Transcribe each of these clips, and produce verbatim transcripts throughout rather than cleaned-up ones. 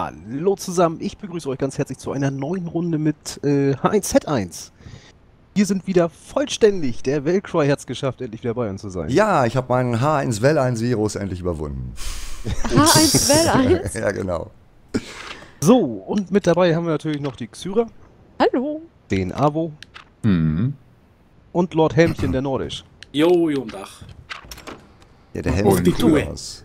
Hallo zusammen, ich begrüße euch ganz herzlich zu einer neuen Runde mit äh, H eins Z eins. Wir sind wieder vollständig. Der Velcry hat es geschafft, endlich wieder bei uns zu sein. Ja, ich habe meinen H eins Well eins Virus endlich überwunden. H eins Well eins? Ja, genau. So, und mit dabei haben wir natürlich noch die Xyra, Hallo. den Avo Mhm. und Lord Helmchen, der Nordisch. Jo, jo, Dach. Ja, der Und Helm sieht die cool Tue. aus.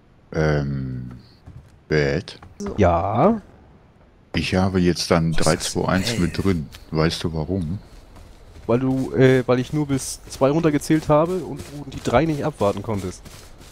Ähm, Bad. Ja, Ich habe jetzt dann drei ist zwei eins hell. mit drin. Weißt du warum? weil du, äh, weil ich nur bis zwei runtergezählt habe und du die drei nicht abwarten konntest.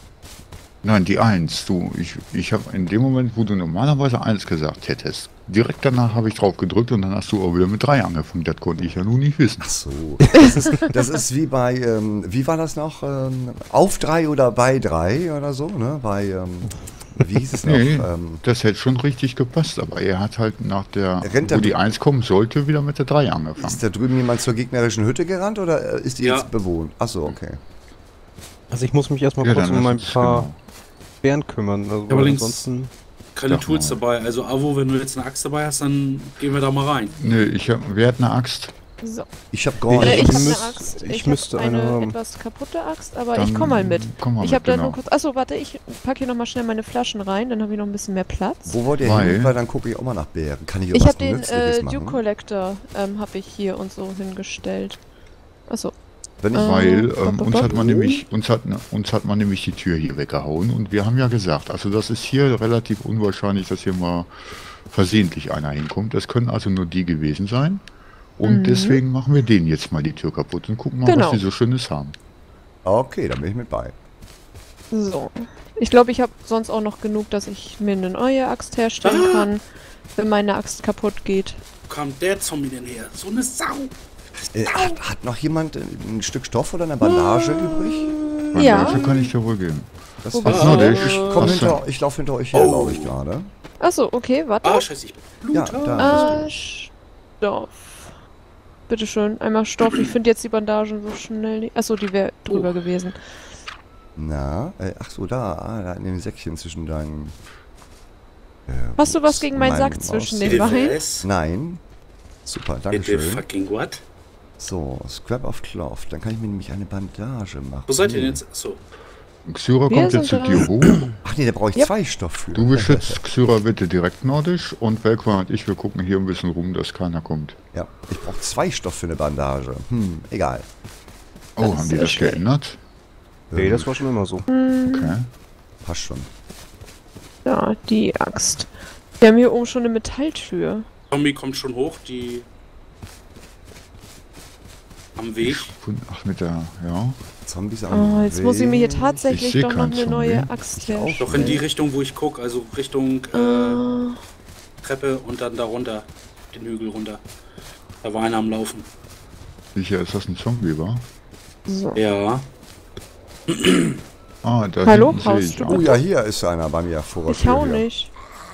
Nein, die eins. Du, ich, ich habe in dem Moment, wo du normalerweise eins gesagt hättest, direkt danach habe ich drauf gedrückt und dann hast du auch wieder mit drei angefangen. Das konnte ich ja nun nicht wissen. Ach so. Das ist, das ist wie bei, ähm, wie war das noch? Ähm, auf drei oder bei drei oder so, ne? Bei, ähm, wie hieß es noch? Nee, Ähm, das hätte schon richtig gepasst, aber er hat halt nach der, Rennt wo er- die eins kommen sollte, wieder mit der drei angefangen. ist da drüben jemand zur gegnerischen Hütte gerannt oder äh, ist die Ja. jetzt bewohnt? Ach so, okay. Also ich muss mich erstmal Ja, kurz dann um lass ein uns- paar genau. Bären kümmern. Also Ja, aber links- ansonsten... Keine Sag Tools mal. dabei. Also, Avo, wenn du jetzt eine Axt dabei hast, dann gehen wir da mal rein. Nee, ich hab, wer hat eine Axt? So. Ich habe gar Äh, Ich ich habe müsst- eine Axt. ich Ich, müsste habe eine eine haben. etwas kaputte Axt, aber Dann ich komme mal mit. Komm mal Ich mit, habe da genau. nur kurz. Achso, warte, ich packe hier nochmal schnell meine Flaschen rein, dann habe ich noch ein bisschen mehr Platz. Wo wollt ihr Weil- hin? Weil dann gucke ich auch mal nach Bären. Kann ich Ich irgendwas habe den Nützliches äh, Dew machen? Collector ähm, habe ich hier und so hingestellt. Achso. Wenn ich, Äh, Weil ähm, ba, ba, uns ba. hat man nämlich uns hat uns hat man nämlich die Tür hier weggehauen und wir haben ja gesagt, also das ist hier relativ unwahrscheinlich, dass hier mal versehentlich einer hinkommt. Das können also nur die gewesen sein und Mhm. deswegen machen wir denen jetzt mal die Tür kaputt und gucken mal, Genau. was die so Schönes haben. okay, dann bin ich mit bei. So. Ich glaube, ich habe sonst auch noch genug, dass ich mir eine neue Axt herstellen Ah. kann, wenn meine Axt kaputt geht. Wo kam der Zombie denn her? So eine Sau. Äh, hat, hat noch jemand äh, ein Stück Stoff oder eine Bandage übrig? Meine Ja. Dafür kann ich dir wohl geben. Das Wo war- bist Ach, du? no, ich komm Ach so. hinter, ich laufe hinter euch her, Oh. glaube ich gerade. Achso, okay, warte. Ah, scheiße, ich bin Ja, Blut. da. Äh, Stoff. Bitteschön, einmal Stoff. Ich finde jetzt die Bandagen so schnell nicht. Achso, die wäre drüber Oh. gewesen. Na, äh, ach so, da, ah, da in dem Säckchen zwischen deinen. Äh, Hast du wo was ist gegen meinen mein Sack zwischen Maus? den Beinen? Was? Nein. Super, Bitte danke schön. fucking what? So, Scrap of Cloth. Dann kann ich mir nämlich eine Bandage machen. Wo seid ihr denn Hm. jetzt? Achso. Xyra Wir kommt jetzt zu sind dir hoch. Ach nee, da brauche ich Yep. zwei Stoff für. Du beschützt Xyra bitte direkt nordisch und Velcro und ich, wir gucken hier ein bisschen rum, dass keiner kommt. Ja, ich brauche zwei Stoff für eine Bandage. Hm, egal. Oh, Das haben ist die sehr das schön. geändert? Nee, das war schon immer so. Okay. Passt schon. Ja, die Axt. Wir haben hier oben schon eine Metalltür. Zombie kommt schon hoch, die. Am Weg. Ach, mit der, ja. Zombies am Oh, jetzt muss ich mir hier Weg. Ich tatsächlich seh doch noch keinen eine Zombie. neue Axt Ich auch. herstellen. Doch in die Richtung, wo ich gucke, also Richtung äh, Äh, Treppe und dann da runter. Den Hügel runter. Da war einer am Laufen. Sicher, ist das ein Zombie, wa? so. Ja. Ah, da Hallo, hinten sehe haust ich du auch. Oh ja, hier ist einer bei mir vor der Ich hau Tür hier. nicht.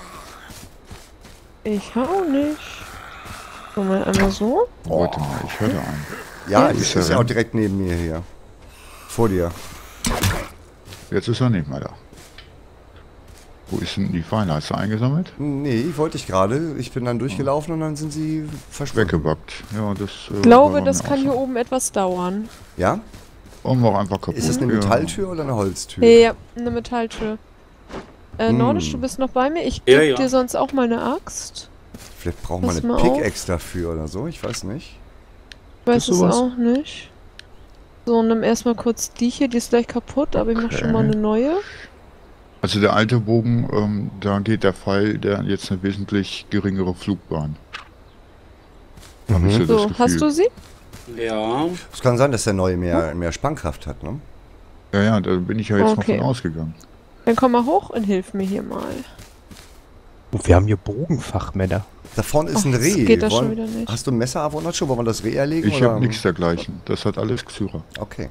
Ich hau nicht. So, mal einmal so. Warte mal, ich höre da einen. Ja, Ja. ist, ist ja auch direkt neben mir hier. Vor dir. Jetzt ist er nicht mehr da. Wo ist denn die Pfeile? Hast du eingesammelt? Nee, wollte ich gerade. Ich bin dann durchgelaufen und dann sind sie verschwunden. Weggebackt. Ja, das. Äh, Ich glaube, war das mir kann auch hier so. oben etwas dauern. Ja? Machen wir auch einfach kaputt. Ist das eine Ja. Metalltür oder eine Holztür? Ja, eine Metalltür. Äh, Hm. Nordisch, du bist noch bei mir? Ich Ja, gebe ja. dir sonst auch mal eine Axt. Vielleicht braucht man Pass eine mal auf. Pickaxe dafür oder so. Ich weiß nicht. Ich weiß Ist es sowas? auch nicht. So, nimm erstmal kurz die hier, die ist gleich kaputt, aber ich mach schon mal eine neue. Also der alte Bogen, ähm, da geht der Pfeil, der hat jetzt eine wesentlich geringere Flugbahn. Hab ich so das So, Gefühl. hast du sie? Ja. Es kann sein, dass der neue mehr, mehr Spannkraft hat, ne? Ja, ja, da bin ich ja jetzt Okay. noch von ausgegangen. Dann komm mal hoch und hilf mir hier mal. Und wir haben hier Bogenfachmänner. Da vorne ist Ach, ein das Reh. geht das Wollen- schon wieder nicht. Hast du ein Messer, Avonacho? Wollen wir das Reh erlegen? Ich oder? habe nichts dergleichen. Das hat alles Xyra. Okay.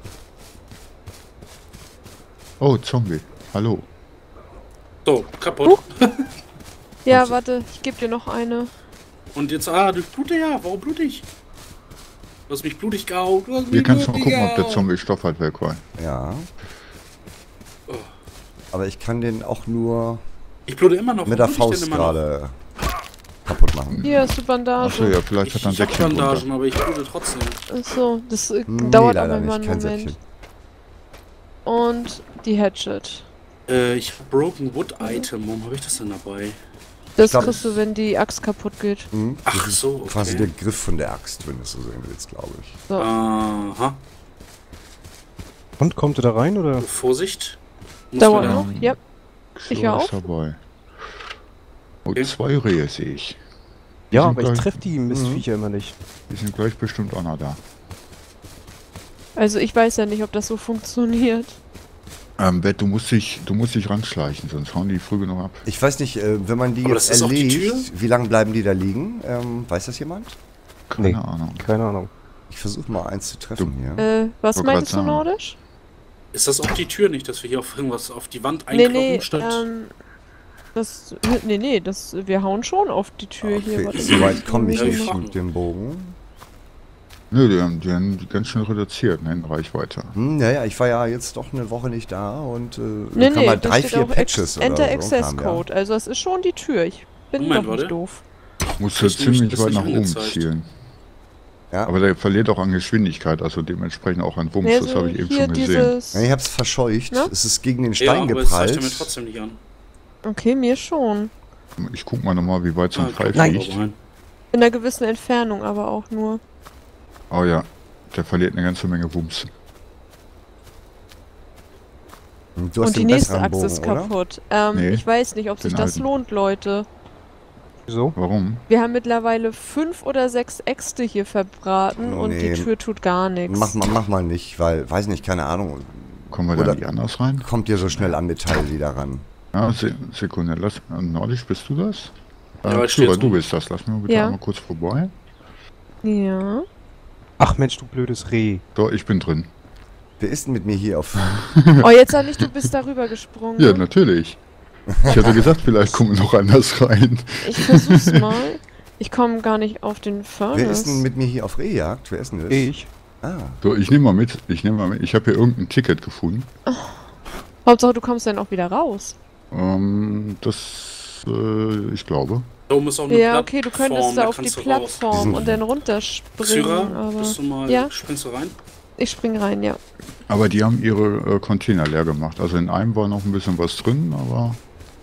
Oh, Zombie. Hallo. So, kaputt. Ja, Und- warte, ich gebe dir noch eine. Und jetzt, ah, du blute ja. Warum blute ich? Du hast mich blutig gehauen. Du hast Hier mich kannst du mal blutig gucken, ob der gehauen. Zombie Stoff hat, Velcro. Ja. Oh. Aber ich kann den auch nur Ich blute immer noch. mit der Warum blute ich Faust denn immer noch? gerade kaputt machen. Hier hast du Bandage. Achso, ja, vielleicht Ich, hat er ein ich hab Säckchen runter. Bandagen, aber ich blute trotzdem. Achso, das äh, Nee, dauert leider aber immer nicht, einen kein Moment. Säckchen. Und die Hatchet. Äh, ich hab Broken Wood Item. Warum habe ich das denn dabei? Das glaub, kriegst du, wenn die Axt kaputt geht. Mhm. Ach Das ist so, okay. quasi der Griff von der Axt, wenn du es so sehen willst, glaube ich. So. Aha. Und kommt ihr da rein oder? Vorsicht. Muss Dauert man da- noch? Ja. Ich Xura auch. ist dabei. Und Okay. zwei Rehe sehe ich. Ja, sind aber ich gleich- treffe die Mistviecher immer nicht. Die sind gleich bestimmt auch noch da. Also ich weiß ja nicht, ob das so funktioniert. Ähm, Bett, du musst dich, du musst dich ranschleichen, sonst hauen die früh genug ab. Ich weiß nicht, äh, wenn man die Aber jetzt das ist auch die erlegt, wie lange bleiben die da liegen? Ähm, weiß das jemand? Keine Nee. Ahnung. Keine Ahnung. Ich versuche mal eins zu treffen hier. Äh, was Wollte meintest du, grad sagen. Nordisch? Ist das auch die Tür nicht, dass wir hier auf irgendwas auf die Wand Nee, einkloppen nee, statt? ähm, das, nee, nee, das, wir hauen schon auf die Tür hier. Okay, Warte, so weit komme ich Ja, nicht wir mit dem Bogen. Nö, die haben, die haben die ganz schön reduziert, ne, in Reichweite. Hm, ja, ja, ich war ja jetzt doch eine Woche nicht da und äh, Nee, kann nee, mal da drei, steht vier auch Patches Ex Enter oder so Access kam, ja. Code. Also das ist schon die Tür. Ich bin Moment, doch nicht warte. doof. Musst du Ist nämlich- ziemlich ist weit nicht nach oben angezeigt. zielen. Ja. Aber der verliert auch an Geschwindigkeit, also dementsprechend auch an Wumms, Nee, das so habe ich eben hier schon gesehen. dieses... Ja, ich hab's verscheucht. Na? Es ist gegen den Ja, Stein aber es zeigt geprallt. er mir trotzdem nicht an. Okay, mir schon. Ich guck mal nochmal, wie weit so ein Ah, Pfeil guck mal fliegt. rein. In einer gewissen Entfernung aber auch nur. Oh ja, der verliert eine ganze Menge Wumms. Du hast Und die den nächste besseren Achse ist Bogen, oder? kaputt. Ähm, Nee, ich weiß nicht, ob sich den das alten. lohnt, Leute. Wieso? Warum? Wir haben mittlerweile fünf oder sechs Äxte hier verbraten und die Nee. Tür tut gar nichts. Mach mal, mach mal nicht, weil, weiß nicht, keine Ahnung. Kommen wir da Oder- nicht anders rein? Kommt ihr so schnell an Metall wieder ran? Ja, Se Sekunde, lass, äh, Nordisch, bist du das? Ja, Äh, ich stehe Xura, jetzt du rum. bist das, lass mich mal bitte Ja. einmal kurz vorbei. Ja. Ach Mensch, du blödes Reh. So, ich bin drin. Wer ist denn mit mir hier auf... Oh, jetzt sag nicht, du bist darüber gesprungen. Ja, natürlich. Ich hatte gesagt, vielleicht kommen wir noch anders rein. Ich versuch's mal. Ich komme gar nicht auf den Furnace. Wer ist denn mit mir hier auf Rehjagd? Wer ist denn das? Ich? Ah, So, ich nehme mal mit. Ich nehme mal mit. Ich habe hier irgendein Ticket gefunden. Hauptsache, du kommst dann auch wieder raus. Ähm, das, äh, ich glaube. Da oben ist auch eine Ja, okay, du Plattform, könntest da auf die kannst du raus. Plattform Diesen- und dann runterspringen, Xyra, aber... bist du mal, Ja. springst du rein? Ich spring rein, ja. Aber die haben ihre äh, Container leer gemacht. Also in einem war noch ein bisschen was drin, aber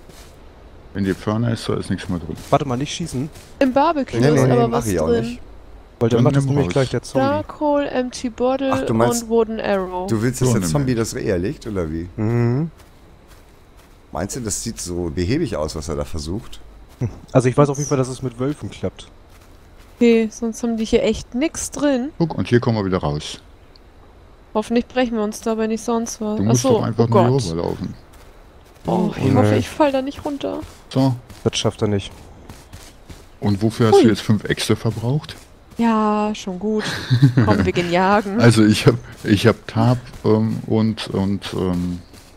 in die Furnace da ist nichts mehr drin. Warte mal, nicht schießen, Im Barbecue nee, nee, ist nee, aber mach was ich auch drin. nicht. weil dann Dann macht das nimm nämlich raus. gleich der Zombie. Charcoal, Empty Bottle Ach, du meinst- und Wooden Arrow. Du willst, dass So der eine Zombie Mensch. das Reh erlegt, oder wie? Mhm. Meinst du, das sieht so behäbig aus, was er da versucht? Also ich weiß auf jeden Fall, dass es mit Wölfen klappt. Okay, sonst haben die hier echt nix drin. Guck, und hier kommen wir wieder raus. Hoffentlich brechen wir uns dabei nicht sonst was. Du musst Achso, doch einfach oh nur Gott. hier rüberlaufen. Oh, ich Nee. hoffe, ich fall da nicht runter. So, Das schafft er nicht. und wofür hast Hui. du jetzt fünf Äxte verbraucht? Ja, schon gut. Komm, wir gehen jagen. Also ich habe ich hab Tab ähm, und, und ähm,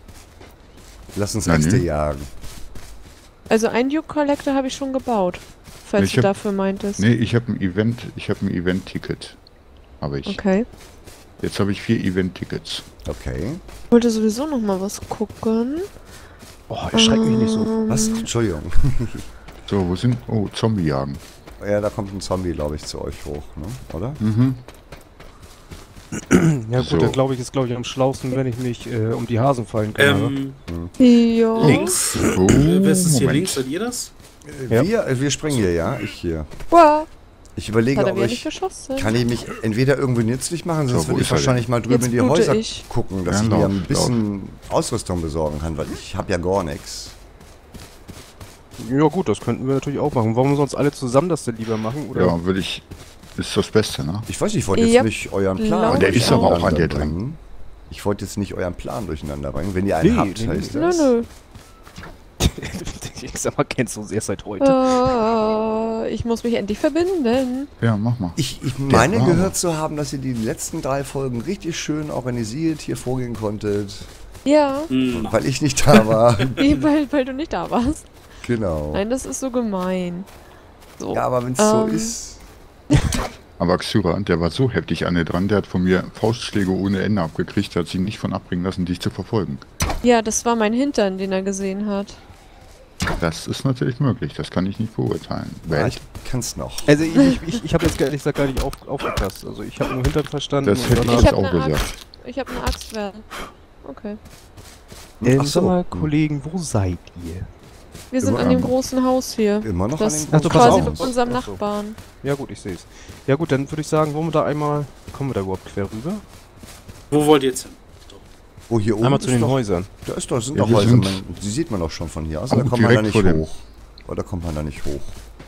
Lass uns Na, Äxte nee. jagen. Also ein Duke Collector habe ich schon gebaut. Falls Ich du hab- dafür meintest. nee, ich habe ein Event, ich habe ein Event-Ticket. Habe ich. Okay. Jetzt habe ich vier Event-Tickets. Okay. Ich wollte sowieso noch mal was gucken. Oh, erschreck mich nicht so. Ähm, Was? Entschuldigung. So, wo sind... Oh, Zombie-Jagen. Ja, da kommt ein Zombie, glaube ich, zu euch hoch, ne? Oder? Mhm. Ja gut, So. dann glaube ich, ist glaube ich am schlausten, wenn ich mich äh, um die Hasen fallen kümmere. Ähm, Ja. links. Oh, Äh, Wer ist das hier Moment. links? Seid ihr das? Ja. Wir, äh, wir springen hier, ja? Ich hier. Wow. Ich überlege, Hat er ob wieder nicht ich... geschossen? Kann ich mich entweder irgendwie nützlich machen, sonst So, wo würde ich ist er wahrscheinlich mal drüben Jetzt in die blute Häuser ich. gucken, dass Ja, ich mir lauf, ein bisschen Ausrüstung besorgen kann, weil ich habe ja gar nichts. Ja gut, das könnten wir natürlich auch machen. Wollen wir sonst alle zusammen das denn lieber machen? Oder? Ja, würde ich... Ist das Beste, ne? Ich weiß nicht, ich wollte jetzt Ja, nicht euren Plan glaub Der ist aber auch an dir durcheinander drin. bringen. Ich wollte jetzt nicht euren Plan durcheinander bringen. Wenn ihr einen Nee, habt, nee, heißt Nö, das. nö. Ich sag mal, kennst du uns erst seit heute. Äh, ich muss mich endlich verbinden. Ja, mach mal. Ich, ich meine Bravo. gehört zu haben, dass ihr die letzten drei Folgen richtig schön organisiert hier vorgehen konntet, Ja, Hm, weil ich nicht da war. wie, weil, weil du nicht da warst. Genau. Nein, das ist so gemein. So. Ja, aber wenn es so Ähm. ist. Aber Xyra, der war so heftig an dir dran, der hat von mir Faustschläge ohne Ende abgekriegt, der hat sich nicht von abbringen lassen, dich zu verfolgen. Ja, das war mein Hintern, den er gesehen hat. Das ist natürlich möglich, das kann ich nicht beurteilen. Ja, Weil ich kann's noch. Also ich, ich, ich, ich habe jetzt ehrlich gesagt gar nicht auf, aufgepasst. Also ich habe nur Hintern verstanden. Das hätte und ich Ich jetzt danach, hab auch ne gesagt. Axt. Ich habe eine Axtwelle. Okay. ähm, Ach sag so. mal, Kollegen, wo seid ihr? Wir sind Immer an dem noch. großen Haus hier. Immer noch Das an Ach, den du großen pass quasi auf. mit unserem Ach so. Nachbarn. Ja gut, ich sehe es. Ja gut, dann würde ich sagen, wollen wir da einmal... Kommen wir da überhaupt quer rüber? Wo wollt ihr jetzt hin? Oh, hier oben Einmal zu ist den doch, Häusern. da ist doch, sind Ja, doch wir Häuser. sind- Man, die sieht man doch schon von hier aus. Oh, Da kommt man da direkt nicht vor dem- hoch. Oder kommt man da nicht hoch?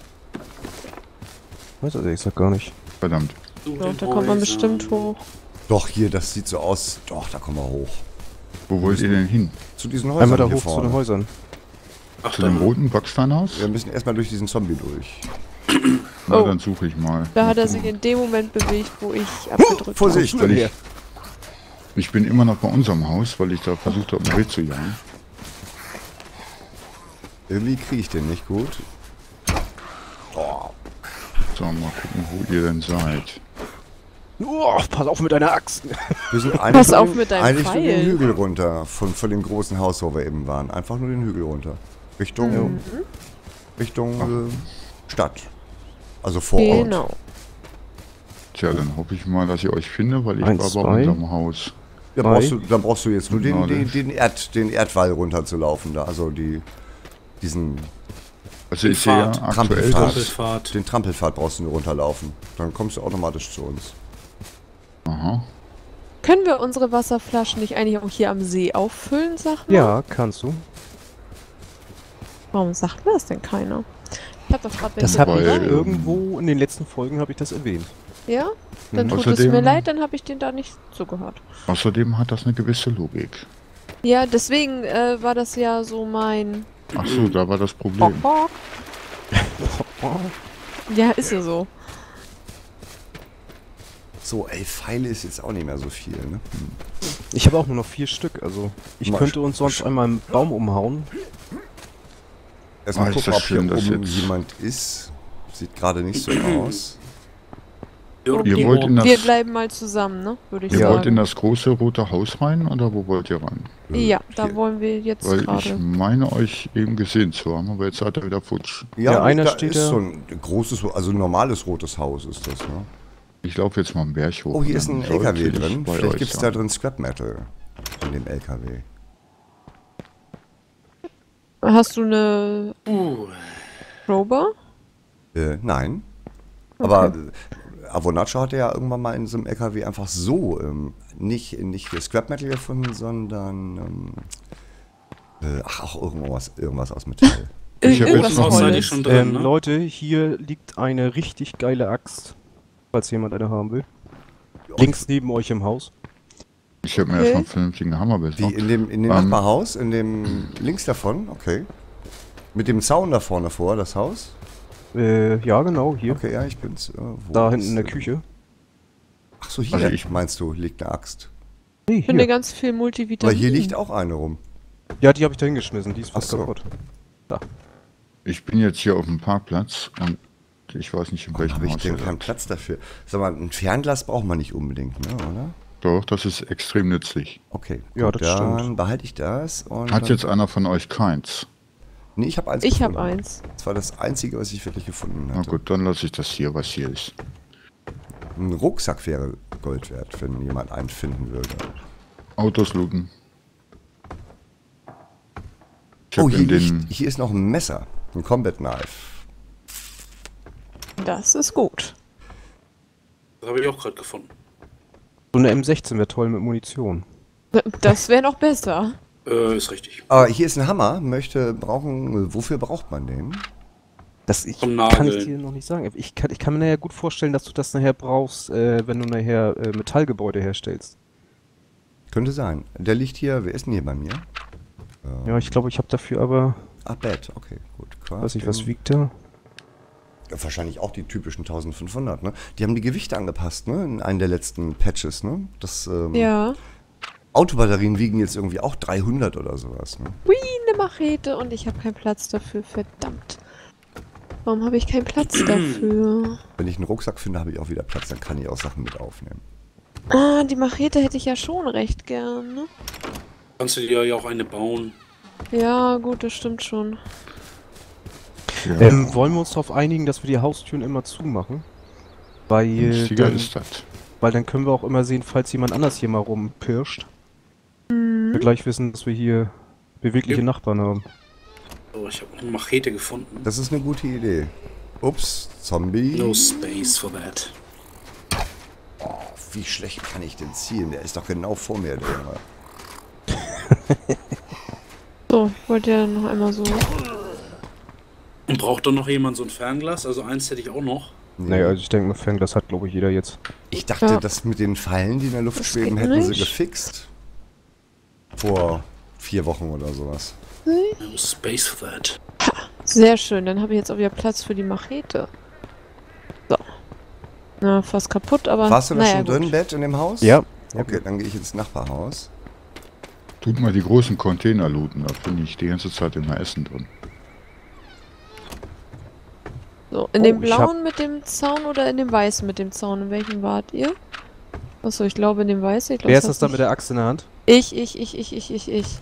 Weiß also ich sag gar nicht. Verdammt. Zu Doch, den da kommt man Häusern. bestimmt hoch. Doch, hier, das sieht so aus. Doch, da kommen wir hoch. Wo wollt ihr denn hin? Zu diesen Häusern Einmal da hier hoch zu vorne. den Häusern. Ach, Zu dem da. roten Backsteinhaus? Wir müssen erstmal durch diesen Zombie durch. Na, Oh. dann suche ich mal. Da hat er sich in dem Moment bewegt, wo ich abgedrückt Vorsicht! Kommst du denn her? Ich bin immer noch bei unserem Haus, weil ich da versucht habe, ein Wild zu jagen. Irgendwie kriege ich den nicht gut. Oh, So, mal gucken, wo ihr denn seid. Oh, pass auf mit deiner Axt. wir sind eigentlich Pass nur auf den, mit deinem eigentlich nur den Pfeil. Hügel runter. Von, von dem großen Haus, wo wir eben waren. Einfach nur den Hügel runter. Richtung, Mhm. Richtung äh, Stadt. Also vor Ort. Genau. Tja, dann hoffe ich mal, dass ich euch finde, weil ich Eins, war bei zwei. unserem Haus. Ja, Drei. brauchst du, dann brauchst du jetzt nur den, Gnade. den, den, Erd, den Erdwall runterzulaufen. Da. Also die, diesen Also ich sehe ja Fahrt. aktuell, Trampelfahrt. dass... Trampelfahrt. Den Trampelpfad brauchst du nur runterlaufen. Dann kommst du automatisch zu uns. Aha. Können wir unsere Wasserflaschen nicht eigentlich auch hier am See auffüllen, sag mal? Ja, kannst du. Warum sagt mir das denn keiner? Ich hab doch gerade Das hab habe ich Weil, ähm, irgendwo in den letzten Folgen habe ich das erwähnt. Ja? Dann Mhm. tut es Außerdem- mir leid, dann habe ich den da nicht zugehört. Außerdem hat das eine gewisse Logik. Ja, deswegen äh, war das ja so mein... Ach so, da war das Hock, Problem. hock. Ja, ist ja so. So, ey, Pfeile ist jetzt auch nicht mehr so viel, ne? Hm. Ich habe auch nur noch vier Stück, also ich Mal könnte sch- uns sonst einmal einen Baum umhauen. Erstmal Ah, ist gucken, das ob hier schlimm, dass oben jetzt- jemand ist. Sieht gerade nicht so aus. Ihr wollt in das, Wir bleiben mal zusammen, ne? Würde ich ihr sagen. wollt in das große rote Haus rein oder wo wollt ihr rein? Ja, da Hier. wollen wir jetzt Weil ich gerade. meine euch eben gesehen zu haben, aber jetzt seid ihr wieder futsch. Ja, Ja, einer da steht ist da. so ein großes, also ein normales rotes Haus ist das, ne? Ich laufe jetzt mal einen Berg hoch. Oh, hier und ist ein dann L K W sollte ich drin. bei Vielleicht euch gibt es da sein. drin Scrap Metal. In dem L K W. Hast du eine Uh, Crowbar? Äh, nein. Aber äh, Avonaccio hatte ja irgendwann mal in so einem L K W einfach so, ähm, nicht, nicht hier Scrap Metal gefunden, sondern, ähm, äh, ach, auch irgendwas, irgendwas aus Metall. Ich hab Irgendwas jetzt noch was seid ihr Holz. schon drin, Ähm, ne? Leute, hier liegt eine richtig geile Axt, falls jemand eine haben will. Links neben euch im Haus. Ich habe mir Okay. erstmal einen vernünftigen Hammer Wie besorgt. in dem, in dem Ähm. Nachbarhaus, in dem links davon, okay. Mit dem Zaun da vorne vor, das Haus. Äh, ja genau, hier. Okay, ja, ich bin's. Äh, wo Da ist hinten in der denn- Küche. Ach so, hier Also ich- meinst du, liegt eine Axt. Nee, Ich finde hier. ganz viel Aber Multivitamin. hier liegt auch eine rum. Ja, die habe ich da hingeschmissen, die ist fast Ach so. kaputt. Ich bin jetzt hier auf dem Parkplatz und ich weiß nicht, in Warum welchem habe ich Haus denn ihr keinen seid. Platz dafür? Sag mal, ein Fernglas braucht man nicht unbedingt, ne, oder? Doch, das ist extrem nützlich. Okay, Ja, gut, das dann stimmt. behalte ich das. Und Hat dann, jetzt einer von euch keins? Nee, ich habe eins Ich habe gefunden. eins. Das war das Einzige, was ich wirklich gefunden Na hatte. gut, dann lasse ich das hier, was hier ist. Ein Rucksack wäre Gold wert, wenn jemand einen finden würde. Autos looten. Ich Oh, hab hier, in den... liegt, hier ist noch ein Messer. Ein Combat Knife. Das ist gut. Das habe ich auch gerade gefunden. So eine M sechzehn wäre toll mit Munition. Das wäre noch besser. Äh, ist richtig. Aber hier ist ein Hammer. Möchte, brauchen, wofür braucht man den? Das ich, Zum kann ich Nageln. dir noch nicht sagen. Ich kann, ich kann mir nachher gut vorstellen, dass du das nachher brauchst, äh, wenn du nachher äh, Metallgebäude herstellst. Könnte sein. Der liegt hier, wer ist denn hier bei mir? Ja, ich glaube, ich habe dafür aber, Ah, Bett, okay, gut. weiß nicht, was Crafting. wiegt der? Ja, wahrscheinlich auch die typischen eintausendfünfhundert, ne? Die haben die Gewichte angepasst, ne? In einem der letzten Patches, ne? Das, ähm, Ja. Autobatterien wiegen jetzt irgendwie auch dreihundert oder sowas, ne? Hui, eine Machete und ich habe keinen Platz dafür. Verdammt. Warum habe ich keinen Platz dafür? Wenn ich einen Rucksack finde, habe ich auch wieder Platz, dann kann ich auch Sachen mit aufnehmen. Ah, die Machete hätte ich ja schon recht gern, ne? Kannst du dir ja auch eine bauen. Ja, gut, das stimmt schon. Ja, Ähm, wollen wir uns darauf einigen, dass wir die Haustüren immer zumachen? Weil günstiger dann, ist das. weil dann können wir auch immer sehen, falls jemand anders hier mal rumpirscht. Mhm. Wir gleich wissen, dass wir hier bewegliche Ja. Nachbarn haben. Oh, ich habe eine Machete gefunden. Das ist eine gute Idee. Ups, Zombie. No space for that. Oh, wie schlecht kann ich denn zielen? Der ist doch genau vor mir, der Junge. So, ich wollte ja noch einmal so. Und braucht doch noch jemand so ein Fernglas? Also eins hätte ich auch noch. Naja, also ich denke mal, Fernglas hat, glaube ich, jeder jetzt. Ich dachte, Ja. das mit den Pfeilen, die in der Luft Das schweben, geht hätten sie nicht. gefixt. Vor vier Wochen oder sowas. No space for that. Sehr schön, dann habe ich jetzt auch wieder Platz für die Machete. So. Na, fast kaputt, aber. Warst du da naja, schon gut. drin, Bett, in dem Haus? Ja. Okay, dann gehe ich ins Nachbarhaus. Tut mal die großen Container looten, da finde ich die ganze Zeit immer Essen drin. So, in Oh, dem ich hab- blauen mit dem Zaun oder in dem weißen mit dem Zaun? In welchem wart ihr? Achso, ich glaube in dem weißen. Ich glaub, Wer ist das das da nicht- mit der Axt in der Hand? Ich, ich, ich, ich, ich, ich, ich.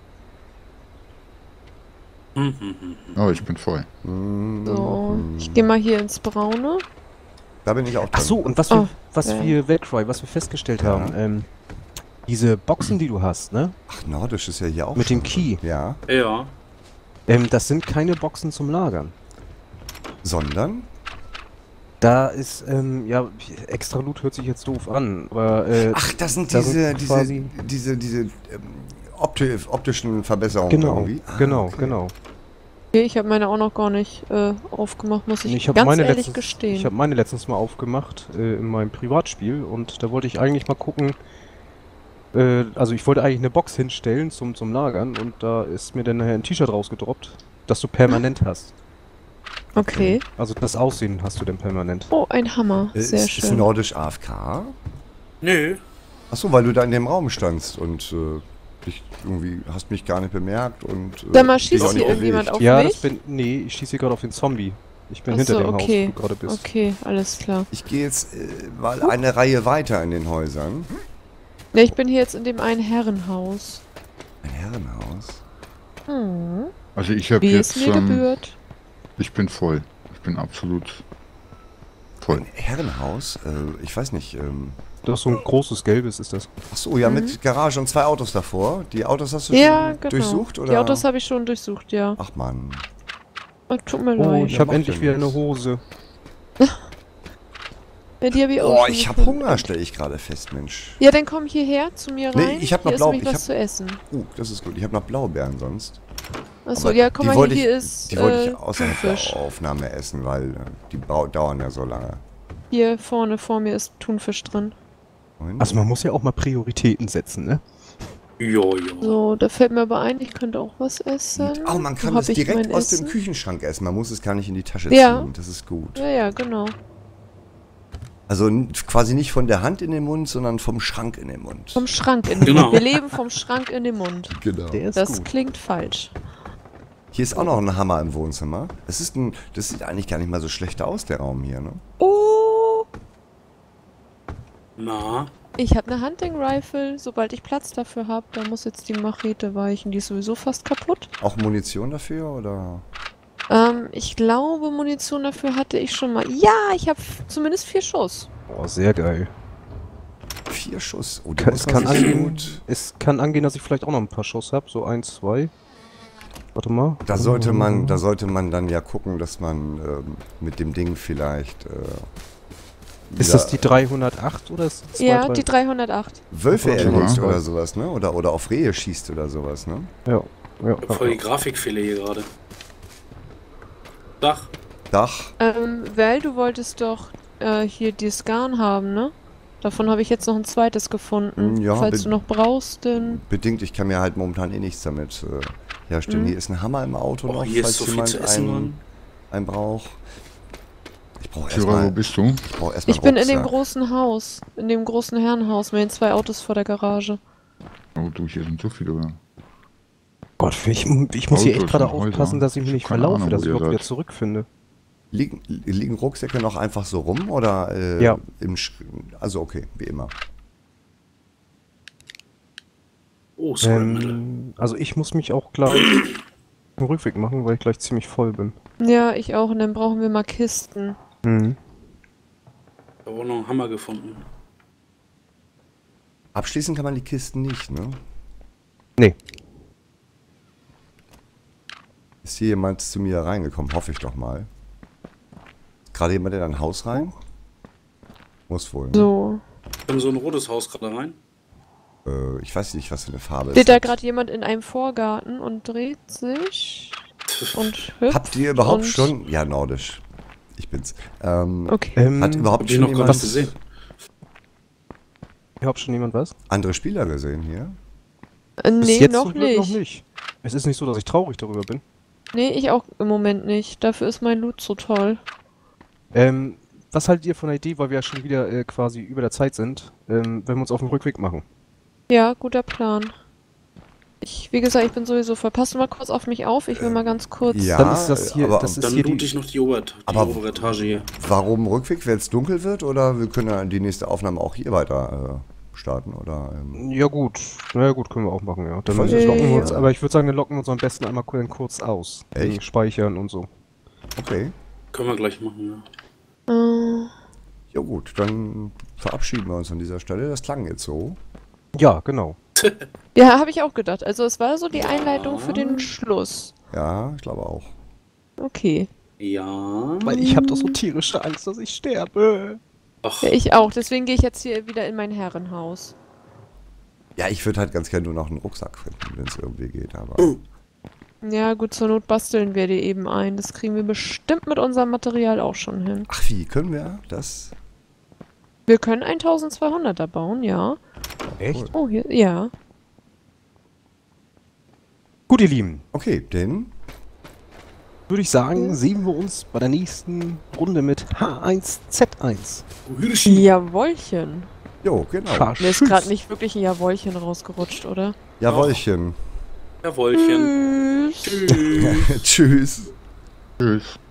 Hm, hm, hm. Oh, ich bin voll. Mm, So, mm. ich gehe mal hier ins Braune. Da bin ich auch drin. Ach so, und was wir, Oh, was ja. wir, Velcry, was wir festgestellt Ja. haben, ähm, diese Boxen, die du hast, ne? Ach, Nordisch ist ja hier auch Mit schon dem Key. drin. Ja. Ja. Ähm, das sind keine Boxen zum Lagern. Sondern? Da ist, ähm, ja, extra Loot hört sich jetzt doof an, aber, äh, Ach, das sind da diese, sind diese, quasi- diese, diese ähm, opti optischen Verbesserungen genau, irgendwie. Ah, genau, okay. genau. Okay, ich habe meine auch noch gar nicht äh, aufgemacht, muss ich, Ich habe ganz meine ehrlich letztens, gestehen. ich habe meine letztens mal aufgemacht äh, in meinem Privatspiel und da wollte ich eigentlich mal gucken. Äh, also ich wollte eigentlich eine Box hinstellen zum zum Lagern und da ist mir dann nachher ein T-Shirt rausgedroppt, das du permanent hast. Okay. Also das Aussehen hast du denn permanent. Oh, ein Hammer. Äh, Sehr ist, ist schön. Nordisch A F K? Nö. Achso, weil du da in dem Raum standst und äh, dich irgendwie hast mich gar nicht bemerkt und. Äh, Sag mal, dich schießt auch nicht hier irgendjemand bewegt. auf ja, mich? das bin. Nee, ich schieße hier gerade auf den Zombie. Ich bin Ach hinter so, dem okay. Haus, wo du gerade bist. Okay, alles klar. Ich gehe jetzt äh, mal eine Reihe weiter in den Häusern. Ja, ich bin hier jetzt in dem einen Herrenhaus. Ein Herrenhaus. Hm. Also ich habe Wie jetzt, es mir ähm, gebührt. ich bin voll. Ich bin absolut voll. Ein Herrenhaus? Äh, ich weiß nicht. Ähm, Das ist so ein großes gelbes ist das. Achso, ja, Mhm. mit Garage und zwei Autos davor. Die Autos hast du Ja, schon genau. durchsucht, oder? Die Autos habe ich schon durchsucht, ja. Ach man. Oh, tut mir Oh, leid. ich Ja, habe macht endlich ja wieder nichts. eine Hose. Ja, die habe ich auch Oh, schon ich habe gefunden. Hunger, stelle ich gerade fest, Mensch. Ja, dann komm hierher zu mir Nee, rein. ich hab noch hier Blau- ist nämlich ich was hab- zu essen. Uh, das ist gut. Ich habe noch Blaubeeren sonst. Achso, Aber ja, komm die mal, wollte hier, hier ich, ist Die wollte äh, ich außerhalb der Thunfisch. Aufnahme essen, weil äh, die bau- dauern ja so lange. Hier vorne vor mir ist Thunfisch drin. Moment. Also man muss ja auch mal Prioritäten setzen, ne? Jo, jo. So, da fällt mir aber ein, ich könnte auch was essen. Oh, man kann Wo hab das ich direkt mein aus Essen? dem Küchenschrank essen. Man muss es gar nicht in die Tasche Ja. ziehen. Das ist gut. Ja, ja, genau. Also n- quasi nicht von der Hand in den Mund, sondern vom Schrank in den Mund. Vom Schrank in den Genau. Mund. Wir leben vom Schrank in den Mund. Genau. Der ist Das gut. klingt falsch. Hier ist auch noch ein Hammer im Wohnzimmer. Das ist ein, das sieht eigentlich gar nicht mal so schlecht aus, der Raum hier, ne? Oh, Na, ich habe eine Hunting Rifle. Sobald ich Platz dafür habe, da muss jetzt die Machete weichen. Die ist sowieso fast kaputt. Auch Munition dafür, oder? Ähm, ich glaube, Munition dafür hatte ich schon mal. Ja, ich habe zumindest vier Schuss. Boah, sehr geil. Vier Schuss. Oh, die Kann, muss es, man kann sich angehen, gut- es kann angehen, dass ich vielleicht auch noch ein paar Schuss habe. So ein, zwei. Warte mal. Da sollte man, da sollte man dann ja gucken, dass man ähm, mit dem Ding vielleicht. Äh, Ist das die dreihundertacht oder ist es Ja, die dreihundertacht. Wölfe Ja. erlegt oder sowas, ne? Oder, oder auf Rehe schießt oder sowas, ne? Ja, ja. ich hab voll die Grafikfehler hier gerade. Dach. Dach. Ähm, Val, du wolltest doch äh, hier die Scan haben, ne? Davon habe ich jetzt noch ein zweites gefunden. Mm, ja, Falls bin- du noch brauchst, dann. Bedingt, ich kann mir halt momentan eh nichts damit äh, herstellen. Mhm. Hier ist ein Hammer im Auto Oh, noch, hier falls ist so viel jemand zu essen einen, drin. einen braucht. Ich brauche Führer, wo erstmal. bist du? Ich, brauch erst mal Ich bin in dem Rucksack. großen Haus. In dem großen Herrenhaus mit den zwei Autos vor der Garage. Oh du, hier sind so viele. Gott, ich, ich muss hier echt Autos gerade und Häuser. aufpassen, dass ich mich Ich nicht hab keine verlaufe, Ahnung, dass wo ich ihr überhaupt wieder seid. zurückfinde. Liegen, liegen Rucksäcke noch einfach so rum oder äh, Ja. im Sch also okay, wie immer. Oh, Scrap Metal. Ähm, also ich muss mich auch gleich den Rückweg machen, weil ich gleich ziemlich voll bin. Ja, ich auch. Und dann brauchen wir mal Kisten. Mhm. Ich habe auch noch einen Hammer gefunden. Abschließen kann man die Kisten nicht, ne? Nee. Ist hier jemand zu mir reingekommen? Hoffe ich doch mal. Ist gerade jemand in ein Haus rein? Muss wohl. Ne? So. Ich habe so ein rotes Haus gerade rein. Äh, ich weiß nicht, was für eine Farbe Steht es da hat. gerade jemand in einem Vorgarten und dreht sich und hüpft? Habt ihr überhaupt und... schon... Ja, nordisch. Ich bin's. Ähm, Okay. Ähm, Hat überhaupt Hab ich schon noch gar jemand nicht gesehen. Ihr habt schon jemand was? andere Spieler gesehen hier? Äh, Bis nee, jetzt noch zum Glück nicht. noch nicht. Es ist nicht so, dass ich traurig darüber bin. Nee, ich auch im Moment nicht. Dafür ist mein Loot so toll. Ähm, was haltet ihr von der Idee, weil wir ja schon wieder äh, quasi über der Zeit sind, ähm, wenn wir uns auf den Rückweg machen? Ja, guter Plan. Ich, wie gesagt, ich bin sowieso voll. Passt du mal kurz auf mich auf? Ich will mal ganz kurz... Ja, Dann ist das hier, aber das ist Dann hier loot die, ich noch die, Ober die Aber- obere Etage hier. Warum Rückweg, wenn es dunkel wird? Oder wir können ja die nächste Aufnahme auch hier weiter äh, starten? Oder, ähm, Ja gut, na ja, gut, können wir auch machen, ja. Dann Voll locken wir schön. uns, aber ich würde sagen, dann locken wir uns am besten einmal ku- kurz aus. Echt? Wegen Speichern und so. okay. Können wir gleich machen, ja. Äh, Ja gut, dann verabschieden wir uns an dieser Stelle. Das klang jetzt so. Ja, genau. ja, habe ich auch gedacht. Also es war so die Einleitung für den Schluss. Ja, ich glaube auch. Okay. Ja. Weil ich habe doch so tierische Angst, dass ich sterbe. Ach, Ja, ich auch. Deswegen gehe ich jetzt hier wieder in mein Herrenhaus. Ja, ich würde halt ganz gerne nur noch einen Rucksack finden, wenn es irgendwie geht. Aber Ja, gut, zur Not basteln wir dir eben ein. Das kriegen wir bestimmt mit unserem Material auch schon hin. ach wie, können wir das? Wir können eintausendzweihunderter bauen, ja. Echt? Oh, hier, ja. Gut, ihr Lieben, Okay, denn würde ich sagen, sehen wir uns bei der nächsten Runde mit H eins Z eins. Hirschi. Jawollchen. jo, genau. Scharf. Mir ist Tschüss. gerade nicht wirklich ein Jawollchen rausgerutscht, oder? Jawollchen. Jawohlchen. Tschüss. Tschüss. Tschüss. Tschüss.